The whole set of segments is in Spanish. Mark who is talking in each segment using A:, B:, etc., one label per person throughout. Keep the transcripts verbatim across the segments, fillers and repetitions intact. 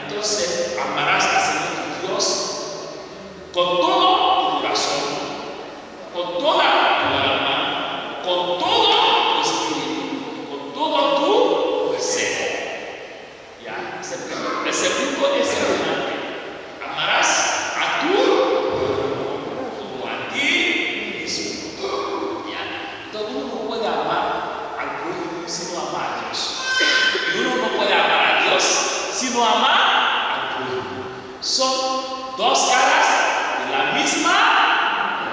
A: Entonces amarás al Señor tu Dios con todo tu corazón, con toda tu alma, con todo tu espíritu, con todo tu ser. ¿Ya? El segundo es importante. Amarás a tu como a ti mismo. ¿Ya? Entonces uno no puede amar al prójimo si no ama a Dios. Y uno no puede amar a Dios si no ama al prójimo. Son dos caras de la misma.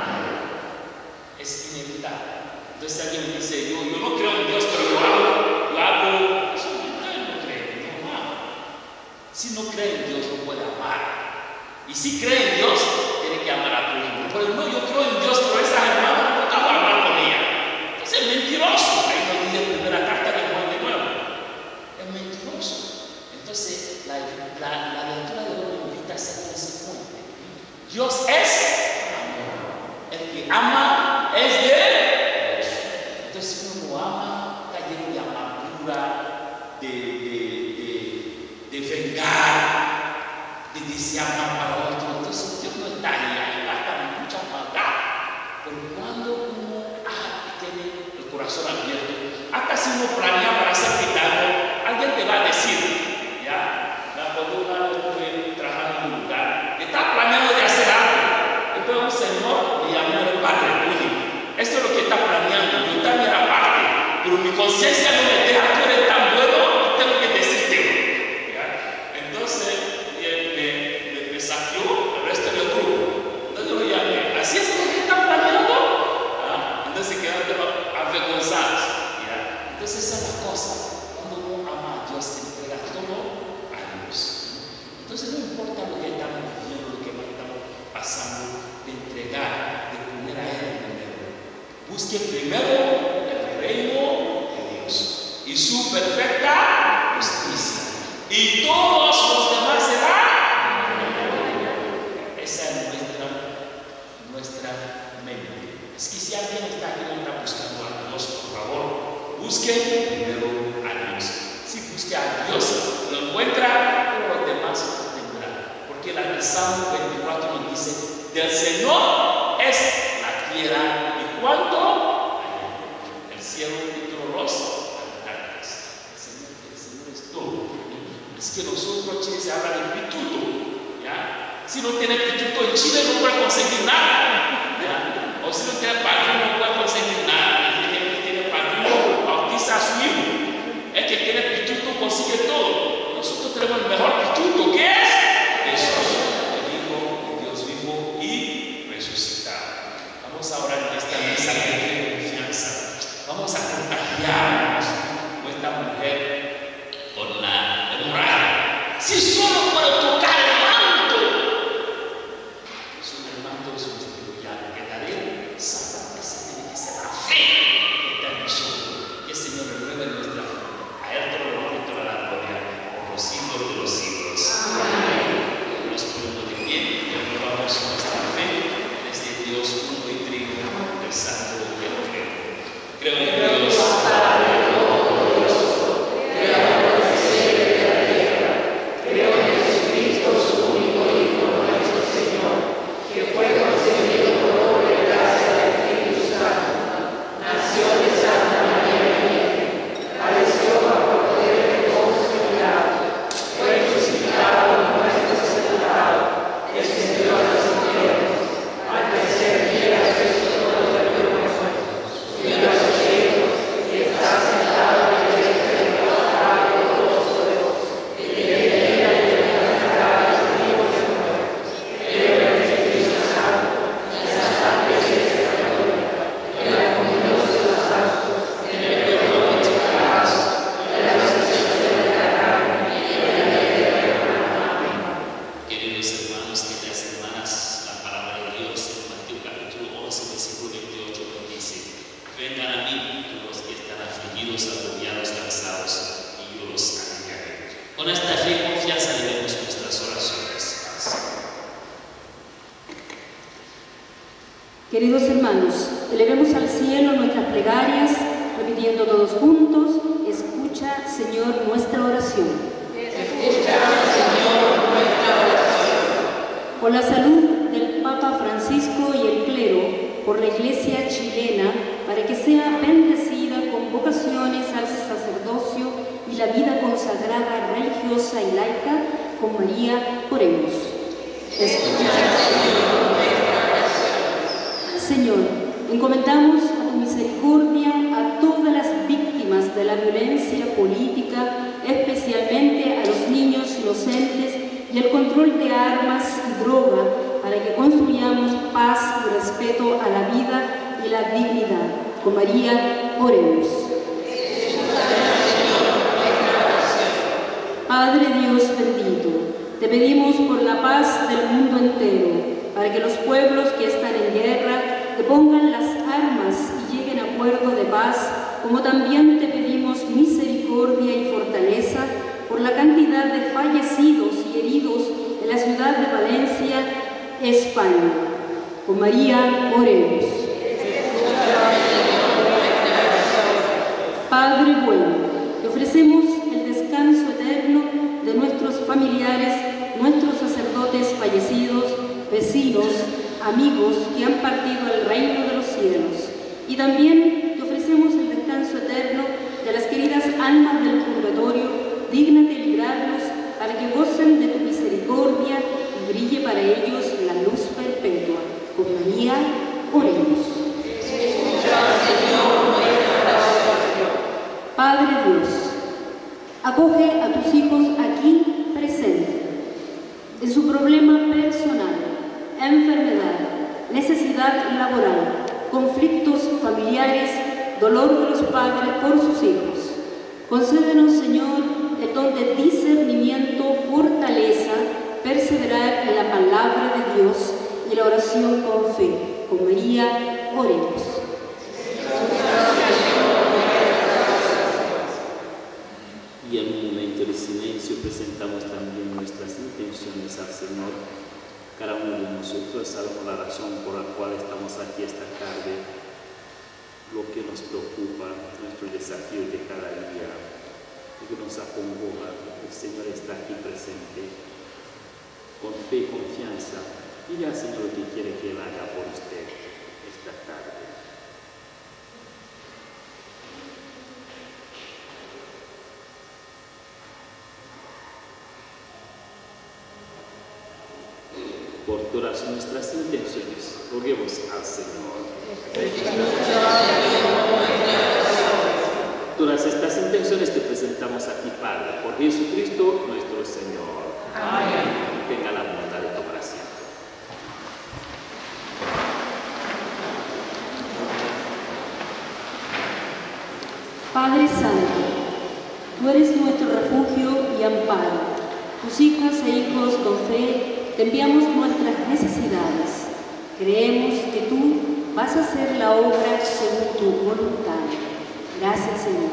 A: Es inevitable. Entonces alguien me dice, yo, yo no creo en Dios, pero yo hago, yo hago. Eso no cree, no cree, no ama. Si no cree en Dios, no puede amar. Y si cree en Dios, tiene que amar a prójimo. Pero no, yo creo en Dios, pero esa hermana no acabo de hablar con ella. Entonces es mentiroso. Ahí nos dice la primera carta de Juan de nuevo. Es mentiroso. Entonces la, la, la lectura de hoy me invita a ser consecuente. Dios es amor. El que ama es de Dios. Entonces si uno no ama, está lleno de amargura, de, de, de, de vengar, de desear mal para otro. Entonces Dios no está ahí, ahí basta mucha maldad. Pero cuando uno ah, tiene el corazón abierto, hasta si uno planea para ser quitado, alguien te va a decir, ya, la cuando uno estuve trabajando en un lugar, está planeando de hacer algo. Entonces un señor le llamó el padre público. Esto es lo que está planeando. Yo también era parte, pero mi conciencia no me deja, tú eres tan bueno, tengo que decirte. ¿Ya? Entonces me, me, me saqueó el resto del grupo. Entonces yo lo llamé, ¿así es lo que está planeando? ¿Ah? Entonces quedaron avergonzados. ¿Ya? Entonces esa es la cosa. Cuando uno ama a Dios, entrega todo a Dios. Entonces no importa lo que estamos viviendo, lo que estamos pasando, de entregar, de poner a Él primero. Busque primero el reino de Dios y su perfecta justicia. Y todos los demás serán. Esa es nuestra, nuestra mente. Es que si alguien está aquí y está buscando a Dios, por favor, busque primero a Dios. Si busque a Dios, lo encuentra, pero los demás lo tendrán. Porque el Salmo veinticuatro nos dice, del Señor es la tierra y cuánto el cielo y todos los habitantes. El Señor, el Señor es todo. Es que nosotros Chile se habla de pituto, ¿ya? Si no tiene pituto en Chile no puede conseguir nada, ¿ya? O si no tiene padrino no puede conseguir nada. El que tiene padrino bautiza a su hijo. El que tiene pituto consigue todo. Nosotros tenemos el mejor pituto, ¿qué es? Jesús, el Hijo de Dios vivo y resucitado. Vamos a orar en esta mesa de confianza. Vamos a contagiarnos con esta mujer con la hemorragia. Si solo puedo tocar el manto, sobre el manto de su vestido ya le quedaré sana. Esa tiene que ser la fe que está en nosotros. Que el Señor renueve nuestra fe. A Él todo el honor y toda la gloria por los siglos de los siglos. Amén. Nos ponemos de pie y aprobamos nuestra fe desde Dios uno y trino del Santo Evangelio. Creo en Dios, Padre Todopoderoso, Creador del cielo y de la tierra. Creo en Jesucristo, su único Hijo, nuestro Señor, que fue concebido por obra y gracia del Espíritu Santo. Nació de Santa María Virgen, padeció bajo poder de Poncio Pilato, fue crucificado, muerto y sepultado, descendió a los infiernos, al tercer día resucitó de los muertos, subió a los cielos y está sentado a la derecha de Dios Padre Todopoderoso, y viene a juzgar a los vivos y a los muertos. Creo en el Espíritu Santo, en la Santa Iglesia Católica, en la comunión de los santos, en el perdón de los pecados, en la resurrección de la carne y en la vida eterna. Amén. Queridos hermanos, queridas hermanas, la palabra de Dios en Mateo capítulo once, versículo veintiocho nos dice: vengan a mí todos los que están afligidos, agobiados, cansados, y yo los aliviaré. Con esta fe y confianza elevemos nuestras oraciones.
B: Queridos hermanos, elevemos al cielo nuestras plegarias, repitiendo todos juntos: escucha, Señor, nuestra oración.
C: Escucha, Señor,
B: la salud del Papa Francisco y el clero, por la Iglesia chilena, para que sea bendecida con vocaciones al sacerdocio y la vida consagrada religiosa y laica, con María oremos. Señor, encomendamos a tu misericordia a todas las víctimas de la violencia política, especialmente a los niños inocentes, y el control de armas y droga, para que construyamos paz y respeto a la vida y la dignidad. Con María oremos. Padre Dios bendito, te pedimos por la paz del mundo entero, para que los pueblos que están en guerra depongan las armas y lleguen a acuerdo de paz, como también te pedimos misericordia y fortaleza por la cantidad de fallecidos y heridos en la ciudad de Valencia, España. Con María oremos. Padre bueno, te ofrecemos el descanso eterno de nuestros familiares, nuestros sacerdotes fallecidos, vecinos, amigos que han partido al reino de los cielos. Y también te ofrecemos el descanso eterno de las queridas almas del purgatorio. Dígnate librarlos para que gocen de tu misericordia y brille para ellos la luz perpetua. Con María oremos. Padre Dios, acoge a tus hijos aquí presentes en su problema personal, enfermedad, necesidad laboral, conflictos familiares, dolor de los padres por sus hijos. Concédenos, Señor, el don de discernimiento, fortaleza, perseverar en la palabra de Dios y la oración con fe. Con María oremos.
C: Y en un momento de silencio presentamos también nuestras intenciones al Señor. Cada uno de nosotros sabe la razón por la cual estamos aquí esta tarde, lo que nos preocupa, nuestro desafío de cada día, lo que nos acongoja. El Señor está aquí presente, con fe y confianza. Dile al Señor lo que quiere que Él haga por usted esta tarde. Por todas nuestras intenciones, roguemos al Señor. Todas estas intenciones te presentamos a ti, Padre, por Jesucristo nuestro Señor. Amén. Tenga la bondad de tu oración.
B: Padre Santo, tú eres nuestro refugio y amparo. Tus hijas e hijos con fe te enviamos nuestras necesidades. Creemos que tú vas a hacer la obra según tu voluntad. Gracias, Señor.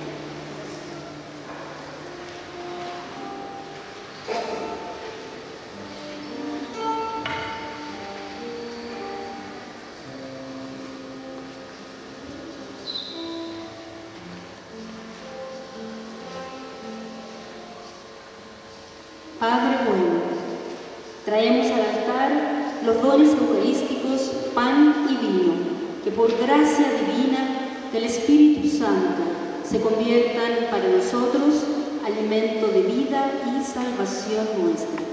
B: Padre bueno, traemos al altar los dones eucarísticos, pan y vino, que por gracia divina del Espíritu Santo se conviertan para nosotros alimento de vida y salvación nuestra.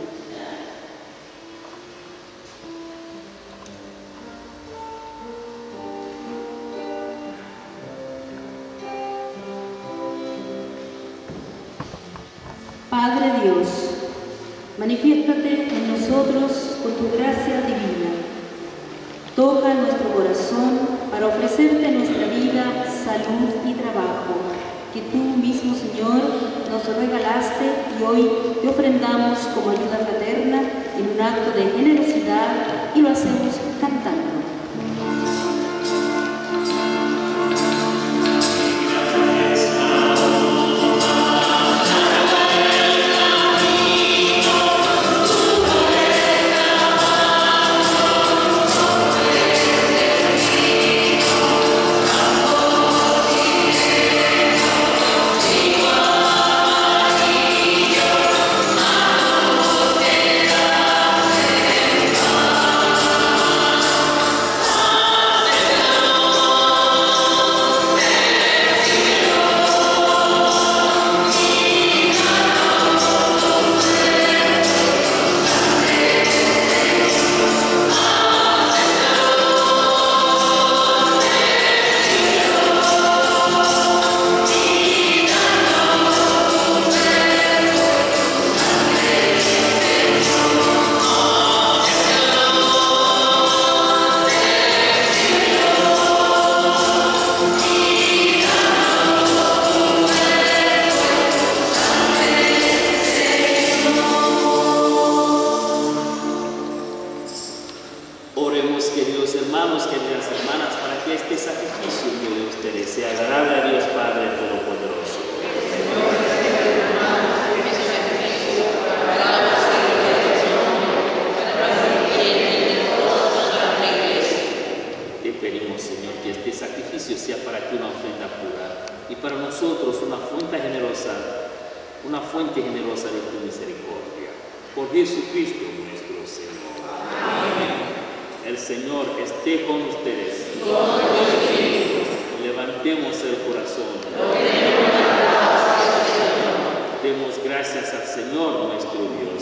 B: Padre Dios, manifiéstate en nosotros con tu gracia divina. Toca nuestro corazón para ofrecerte nuestra vida, salud y trabajo, que tú mismo, Señor, nos regalaste y hoy te ofrendamos como ayuda fraterna en un acto de generosidad y lo hacemos cantando.
D: Amen.
C: una fuente generosa de tu misericordia. Por Jesucristo nuestro Señor. Amén. El Señor esté con ustedes. Levantemos el corazón. Demos gracias al Señor nuestro Dios.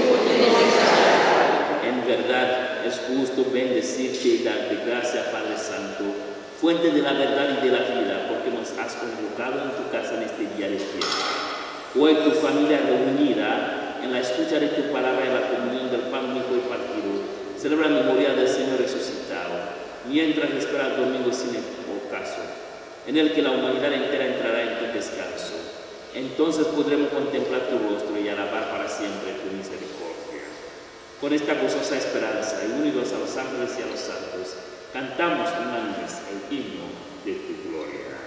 C: En verdad es justo bendecirte y darte gracias, Padre Santo, fuente de la verdad y de la vida, porque nos has convocado en tu casa en este día de fiesta. Hoy tu familia reunida en la escucha de tu palabra y la comunión del pan único y partido celebra la memoria del Señor resucitado, mientras espera el domingo sin ocaso, en el que la humanidad entera entrará en tu descanso. Entonces podremos contemplar tu rostro y alabar para siempre tu misericordia. Con esta gozosa esperanza y unidos a los ángeles y a los santos, cantamos unánimes el himno de tu gloria.